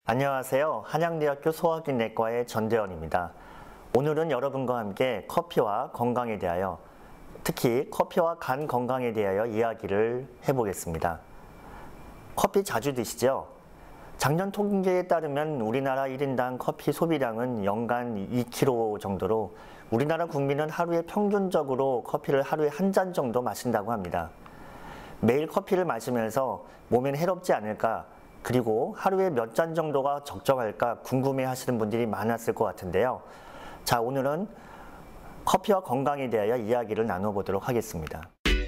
안녕하세요. 한양대학교 소화기내과의 전대원입니다. 오늘은 여러분과 함께 커피와 건강에 대하여, 특히 커피와 간 건강에 대하여 이야기를 해보겠습니다. 커피 자주 드시죠? 작년 통계에 따르면 우리나라 1인당 커피 소비량은 연간 2kg 정도로 우리나라 국민은 하루에 평균적으로 커피를 하루에 한 잔 정도 마신다고 합니다. 매일 커피를 마시면서 몸엔 해롭지 않을까, 그리고 하루에 몇 잔 정도가 적정할까 궁금해 하시는 분들이 많았을 것 같은데요. 자, 오늘은 커피와 건강에 대하여 이야기를 나눠보도록 하겠습니다.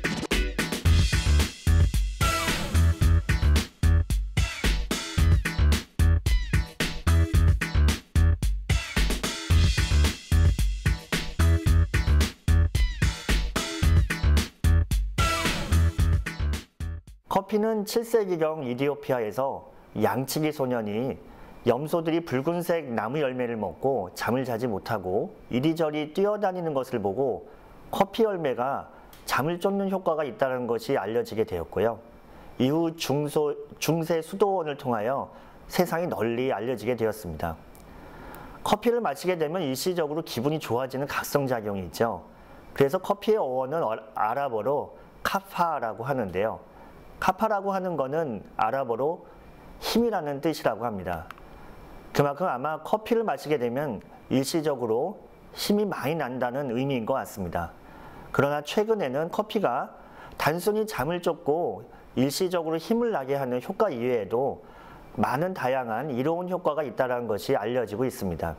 커피는 7세기경 이디오피아에서 양치기 소년이 염소들이 붉은색 나무 열매를 먹고 잠을 자지 못하고 이리저리 뛰어다니는 것을 보고 커피 열매가 잠을 쫓는 효과가 있다는 것이 알려지게 되었고요. 이후 중세 수도원을 통하여 세상에 널리 알려지게 되었습니다. 커피를 마시게 되면 일시적으로 기분이 좋아지는 각성작용이 있죠. 그래서 커피의 어원은 아랍어로 카파라고 하는데요. 카파라고 하는 것은 아랍어로 힘이라는 뜻이라고 합니다. 그만큼 아마 커피를 마시게 되면 일시적으로 힘이 많이 난다는 의미인 것 같습니다. 그러나 최근에는 커피가 단순히 잠을 쫓고 일시적으로 힘을 나게 하는 효과 이외에도 많은 다양한 이로운 효과가 있다는 것이 알려지고 있습니다.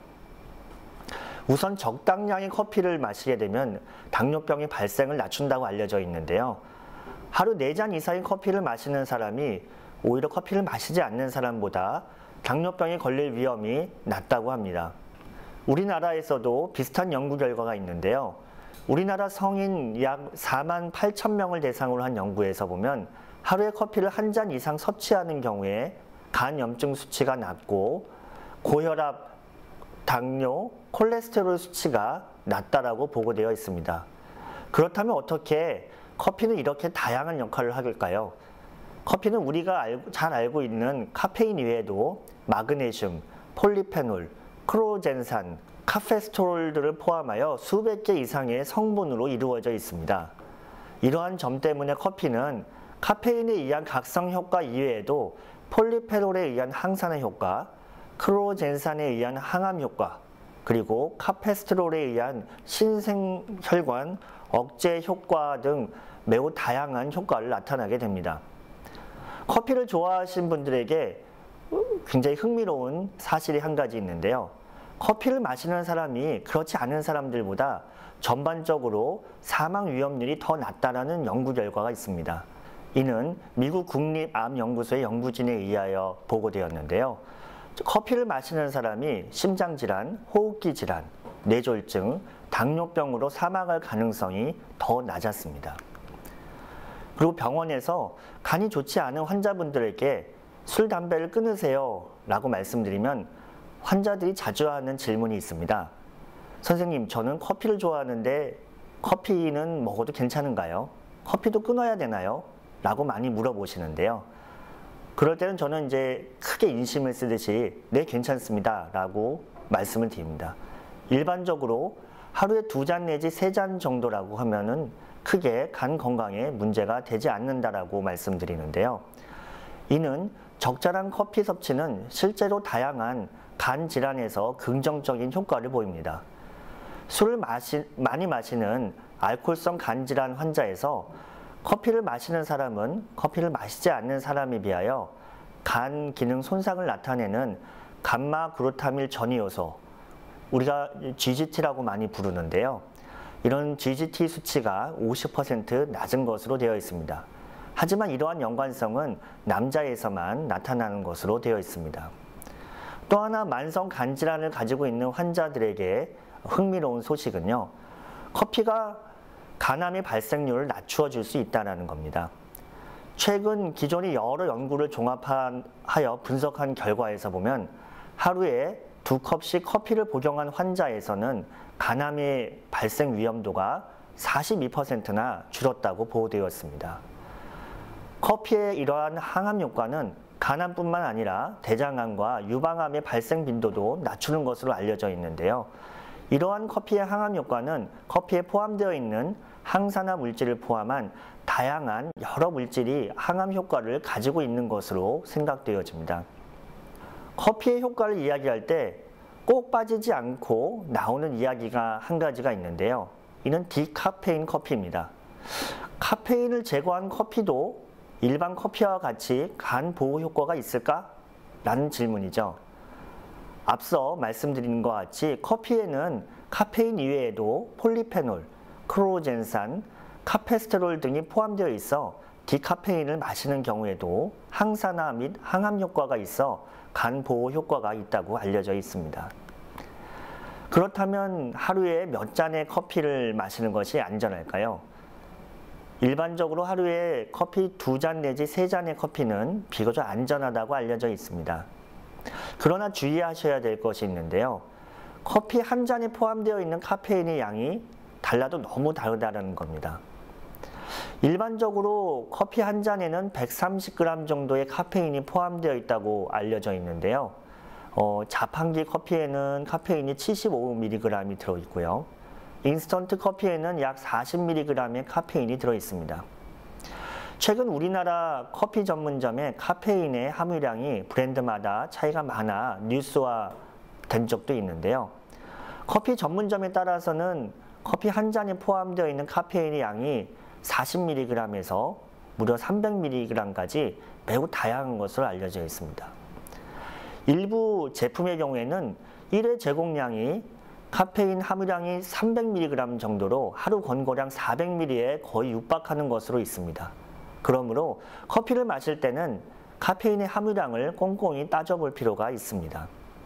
우선 적당량의 커피를 마시게 되면 당뇨병의 발생을 낮춘다고 알려져 있는데요. 하루 4잔 이상의 커피를 마시는 사람이 오히려 커피를 마시지 않는 사람보다 당뇨병에 걸릴 위험이 낮다고 합니다. 우리나라에서도 비슷한 연구 결과가 있는데요. 우리나라 성인 약 48,000명을 대상으로 한 연구에서 보면 하루에 커피를 한 잔 이상 섭취하는 경우에 간 염증 수치가 낮고 고혈압, 당뇨, 콜레스테롤 수치가 낮다라고 보고되어 있습니다. 그렇다면 어떻게 커피는 이렇게 다양한 역할을 할까요? 커피는 우리가 잘 알고 있는 카페인 이외에도 마그네슘, 폴리페놀, 크로젠산, 카페스토롤들을 포함하여 수백 개 이상의 성분으로 이루어져 있습니다. 이러한 점 때문에 커피는 카페인에 의한 각성 효과 이외에도 폴리페놀에 의한 항산화 효과, 크로젠산에 의한 항암 효과, 그리고 카페스토롤에 의한 신생혈관 억제 효과 등 매우 다양한 효과를 나타나게 됩니다. 커피를 좋아하시는 분들에게 굉장히 흥미로운 사실이 한 가지 있는데요. 커피를 마시는 사람이 그렇지 않은 사람들보다 전반적으로 사망 위험률이 더 낮다는 연구 결과가 있습니다. 이는 미국 국립암연구소의 연구진에 의하여 보고되었는데요. 커피를 마시는 사람이 심장질환, 호흡기 질환, 뇌졸중, 당뇨병으로 사망할 가능성이 더 낮았습니다. 그리고 병원에서 간이 좋지 않은 환자분들에게 술, 담배를 끊으세요 라고 말씀드리면 환자들이 자주 하는 질문이 있습니다. 선생님, 저는 커피를 좋아하는데 커피는 먹어도 괜찮은가요? 커피도 끊어야 되나요? 라고 많이 물어보시는데요. 그럴 때는 저는 이제 크게 인심을 쓰듯이 네, 괜찮습니다 라고 말씀을 드립니다. 일반적으로 하루에 2잔 내지 3잔 정도라고 하면은 크게 간 건강에 문제가 되지 않는다라고 말씀드리는데요. 이는 적절한 커피 섭취는 실제로 다양한 간 질환에서 긍정적인 효과를 보입니다. 술을 많이 마시는 알코올성 간 질환 환자에서 커피를 마시는 사람은 커피를 마시지 않는 사람에 비하여 간 기능 손상을 나타내는 감마 글루타밀 전이효소, 우리가 GGT라고 많이 부르는데요. 이런 GGT 수치가 50% 낮은 것으로 되어 있습니다. 하지만 이러한 연관성은 남자에서만 나타나는 것으로 되어 있습니다. 또 하나 만성 간 질환을 가지고 있는 환자들에게 흥미로운 소식은요. 커피가 간암의 발생률을 낮추어 줄 수 있다는 겁니다. 최근 기존의 여러 연구를 종합하여 분석한 결과에서 보면 하루에 2컵씩 커피를 복용한 환자에서는 간암의 발생 위험도가 42%나 줄었다고 보고되었습니다. 커피의 이러한 항암 효과는 간암뿐만 아니라 대장암과 유방암의 발생 빈도도 낮추는 것으로 알려져 있는데요. 이러한 커피의 항암 효과는 커피에 포함되어 있는 항산화 물질을 포함한 다양한 여러 물질이 항암 효과를 가지고 있는 것으로 생각되어집니다. 커피의 효과를 이야기할 때 꼭 빠지지 않고 나오는 이야기가 한 가지가 있는데요. 이는 디카페인 커피입니다. 카페인을 제거한 커피도 일반 커피와 같이 간 보호 효과가 있을까? 라는 질문이죠. 앞서 말씀드린 것 같이 커피에는 카페인 이외에도 폴리페놀, 크로젠산, 카페스테롤 등이 포함되어 있어 디카페인을 마시는 경우에도 항산화 및 항암 효과가 있어 간 보호 효과가 있다고 알려져 있습니다. 그렇다면 하루에 몇 잔의 커피를 마시는 것이 안전할까요? 일반적으로 하루에 커피 2잔 내지 3잔의 커피는 비교적 안전하다고 알려져 있습니다. 그러나 주의하셔야 될 것이 있는데요. 커피 한 잔에 포함되어 있는 카페인의 양이 달라도 너무 다르다는 겁니다. 일반적으로 커피 한 잔에는 130g 정도의 카페인이 포함되어 있다고 알려져 있는데요. 자판기 커피에는 카페인이 75mg이 들어있고요. 인스턴트 커피에는 약 40mg의 카페인이 들어있습니다. 최근 우리나라 커피 전문점의 카페인의 함유량이 브랜드마다 차이가 많아 뉴스화된 적도 있는데요. 커피 전문점에 따라서는 커피 한 잔에 포함되어 있는 카페인의 양이 40mg에서 무려 300mg까지 매우 다양한 것으로 알려져 있습니다. 일부 제품의 경우에는 1회 제공량이 카페인 함유량이 300mg 정도로 하루 권고량 400ml에 거의 육박하는 것으로 있습니다. 그러므로 커피를 마실 때는 카페인의 함유량을 꼼꼼히 따져볼 필요가 있습니다.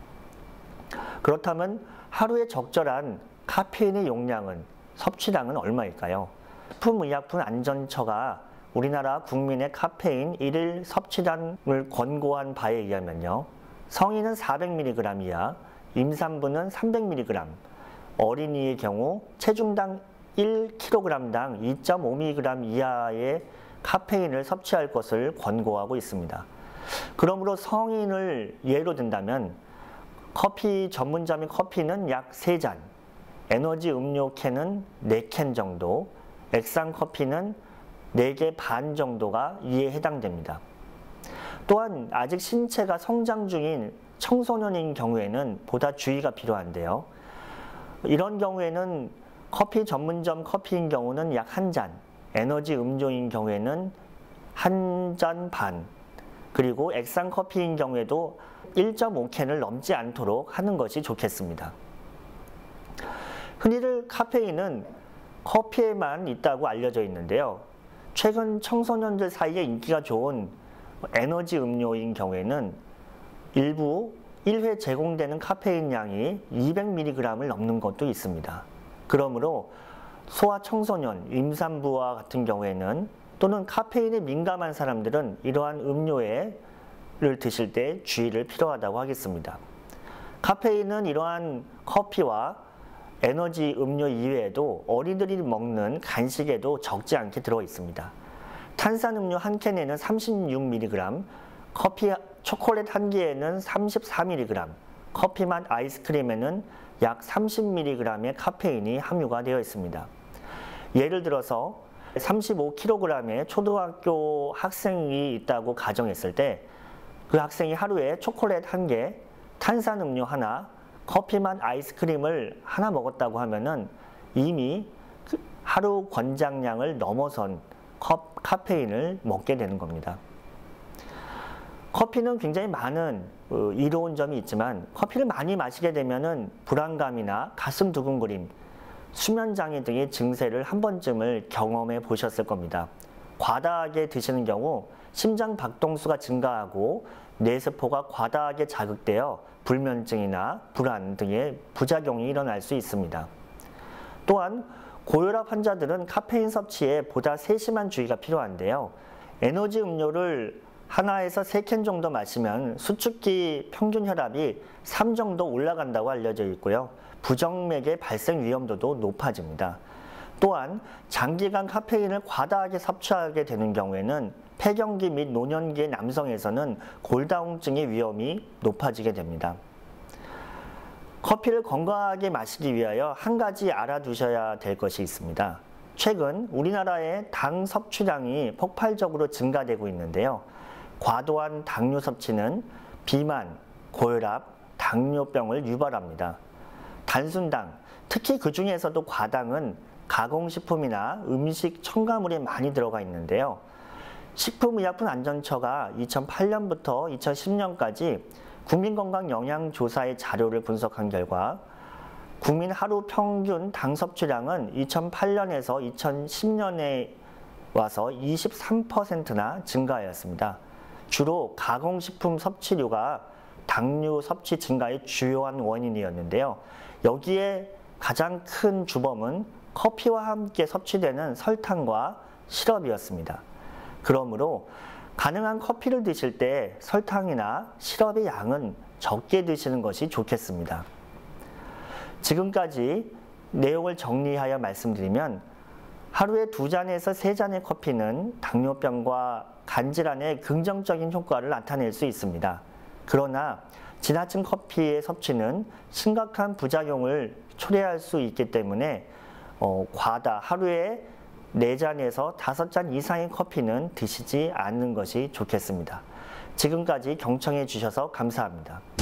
그렇다면 하루에 적절한 카페인의 용량은, 섭취량은 얼마일까요? 식품의약품안전처가 우리나라 국민의 카페인 1일 섭취량을 권고한 바에 의하면요. 성인은 400mg 이하, 임산부는 300mg, 어린이의 경우 체중당 1kg당 2.5mg 이하의 카페인을 섭취할 것을 권고하고 있습니다. 그러므로 성인을 예로 든다면 커피 전문점의 커피는 약 3잔, 에너지 음료 캔은 4캔 정도, 액상 커피는 4개 반 정도가 이에 해당됩니다. 또한 아직 신체가 성장 중인 청소년인 경우에는 보다 주의가 필요한데요. 이런 경우에는 커피 전문점 커피인 경우는 약 1잔, 에너지 음료인 경우에는 1잔 반, 그리고 액상 커피인 경우에도 1.5캔을 넘지 않도록 하는 것이 좋겠습니다. 흔히들 카페인은 커피에만 있다고 알려져 있는데요. 최근 청소년들 사이에 인기가 좋은 에너지 음료인 경우에는 일부 1회 제공되는 카페인 양이 200mg을 넘는 것도 있습니다. 그러므로 소아청소년, 임산부와 같은 경우에는 또는 카페인에 민감한 사람들은 이러한 음료를 드실 때 주의를 필요하다고 하겠습니다. 카페인은 이러한 커피와 에너지 음료 이외에도 어린이들이 먹는 간식에도 적지 않게 들어 있습니다. 탄산음료 한 캔에는 36mg, 커피 초콜릿 한 개에는 34mg, 커피맛 아이스크림에는 약 30mg의 카페인이 함유가 되어 있습니다. 예를 들어서 35kg의 초등학교 학생이 있다고 가정했을 때 그 학생이 하루에 초콜릿 한 개, 탄산음료 하나, 커피맛 아이스크림을 하나 먹었다고 하면은 이미 하루 권장량을 넘어선 카페인을 먹게 되는 겁니다. 커피는 굉장히 많은 이로운 점이 있지만 커피를 많이 마시게 되면은 불안감이나 가슴 두근거림, 수면장애 등의 증세를 한 번쯤을 경험해 보셨을 겁니다. 과다하게 드시는 경우 심장 박동수가 증가하고 뇌세포가 과다하게 자극되어 불면증이나 불안 등의 부작용이 일어날 수 있습니다. 또한 고혈압 환자들은 카페인 섭취에 보다 세심한 주의가 필요한데요. 에너지 음료를 하나에서 3캔 정도 마시면 수축기 평균 혈압이 3 정도 올라간다고 알려져 있고요. 부정맥의 발생 위험도도 높아집니다. 또한 장기간 카페인을 과다하게 섭취하게 되는 경우에는 폐경기 및 노년기의 남성에서는 골다공증의 위험이 높아지게 됩니다. 커피를 건강하게 마시기 위하여 한 가지 알아두셔야 될 것이 있습니다. 최근 우리나라의 당 섭취량이 폭발적으로 증가되고 있는데요. 과도한 당류 섭취는 비만, 고혈압, 당뇨병을 유발합니다. 단순당, 특히 그 중에서도 과당은 가공식품이나 음식 첨가물에 많이 들어가 있는데요. 식품의약품안전처가 2008년부터 2010년까지 국민건강영양조사의 자료를 분석한 결과 국민 하루 평균 당 섭취량은 2008년에서 2010년에 와서 23%나 증가하였습니다. 주로 가공식품 섭취류가 당류 섭취 증가의 주요한 원인이었는데요. 여기에 가장 큰 주범은 커피와 함께 섭취되는 설탕과 시럽이었습니다. 그러므로 가능한 커피를 드실 때 설탕이나 시럽의 양은 적게 드시는 것이 좋겠습니다. 지금까지 내용을 정리하여 말씀드리면 하루에 2잔에서 3잔의 커피는 당뇨병과 간질환에 긍정적인 효과를 나타낼 수 있습니다. 그러나 지나친 커피의 섭취는 심각한 부작용을 초래할 수 있기 때문에 하루에 4잔에서 5잔 이상의 커피는 드시지 않는 것이 좋겠습니다. 지금까지 경청해 주셔서 감사합니다.